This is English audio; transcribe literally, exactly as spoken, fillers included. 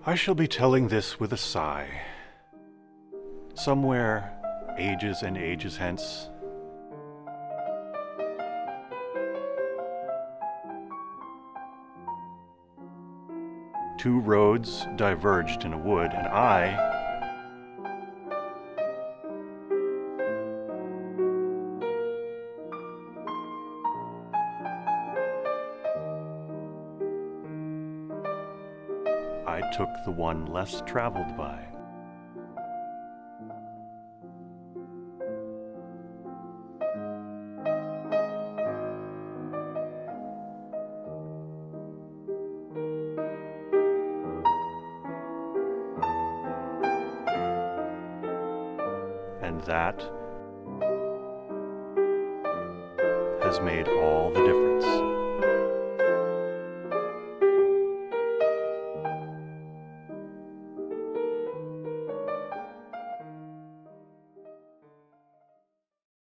I shall be telling this with a sigh. Somewhere, ages and ages hence, two roads diverged in a wood, and I, I took the one less traveled by. And that has made all the difference.